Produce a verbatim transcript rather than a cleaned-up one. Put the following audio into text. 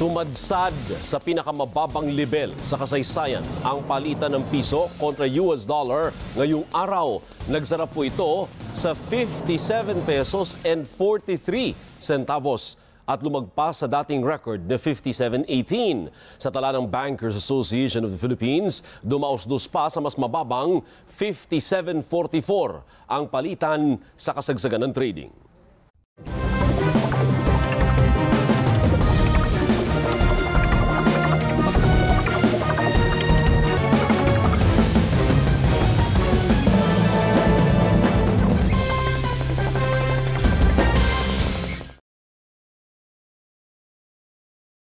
Sumadsad sa pinakamababang level sa kasaysayan ang palitan ng piso kontra U S dollar ngayong araw. Nagsarap po ito sa fifty-seven pesos and forty-three centavos at lumagpas sa dating record na fifty-seven eighteen. Sa tala ng Bankers Association of the Philippines, dumaos-dos pa sa mas mababang fifty-seven forty-four ang palitan sa kasagsagan ng trading.